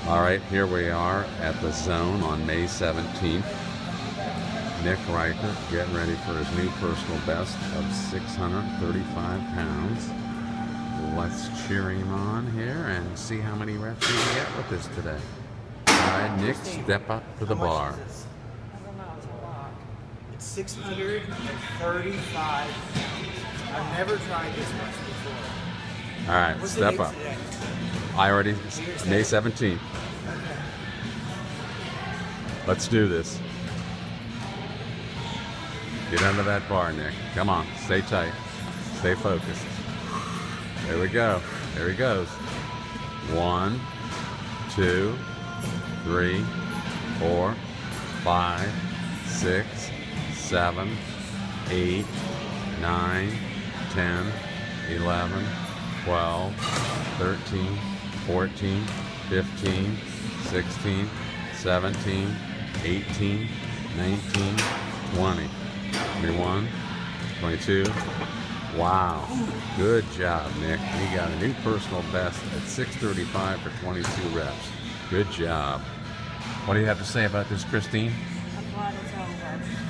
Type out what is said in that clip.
All right, here we are at the Zone on May 17th. Nick Riker getting ready for his new personal best of 635 pounds. Let's cheer him on here and see how many reps he can get with this today. All right, Nick, step up to the bar. I don't know, it's a lot. It's 635 pounds. I've never tried this much before. All right, What's step the date up. today? I already, May 17th. Okay. Let's do this. Get under that bar, Nick. Come on, stay tight. Stay focused. There we go. There he goes. 1, 2, 3, 4, 5, 6, 7, 8, 9, 10, 11, 12, 13, 14, 15, 16, 17, 18, 19, 20. 21, 22. Wow. Good job, Nick. You got a new personal best at 635 for 22 reps. Good job. What do you have to say about this, Christine? I'm glad it's over.